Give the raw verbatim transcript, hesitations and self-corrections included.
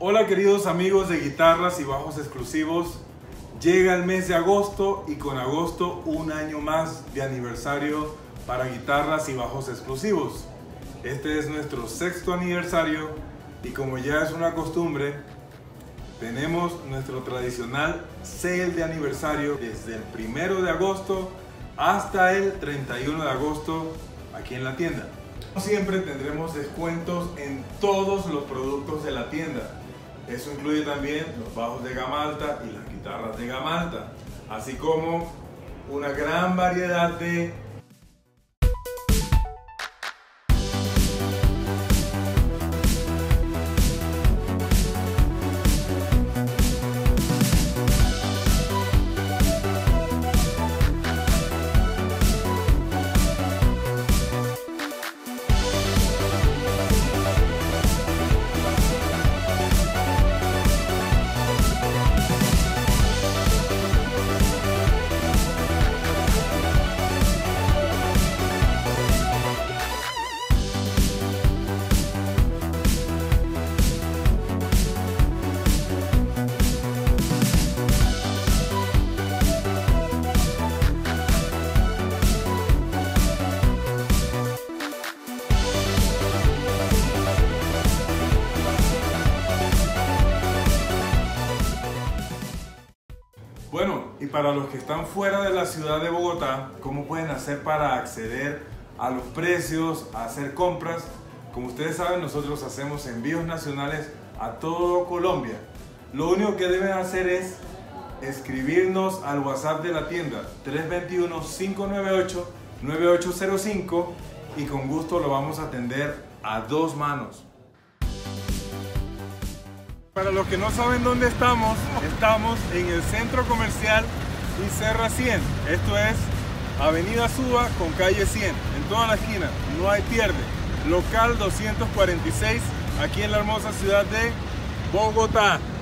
Hola queridos amigos de guitarras y bajos exclusivos, llega el mes de agosto y con agosto un año más de aniversario para guitarras y bajos exclusivos. Este es nuestro sexto aniversario y como ya es una costumbre, tenemos nuestro tradicional sale de aniversario desde el primero de agosto hasta el treinta y uno de agosto aquí en la tienda. Siempre tendremos descuentos en todos los productos de la tienda. Eso incluye también los bajos de gama alta y las guitarras de gama alta, así como una gran variedad de Bueno, y para los que están fuera de la ciudad de Bogotá, ¿cómo pueden hacer para acceder a los precios, a hacer compras? Como ustedes saben, nosotros hacemos envíos nacionales a todo Colombia. Lo único que deben hacer es escribirnos al WhatsApp de la tienda tres dos uno, cinco nueve ocho, nueve ocho cero cinco y con gusto lo vamos a atender a dos manos. Para los que no saben dónde estamos, estamos en el Centro Comercial Inserra cien. Esto es Avenida Suba con calle cien, en toda la esquina, no hay pierde. Local doscientos cuarenta y seis, aquí en la hermosa ciudad de Bogotá.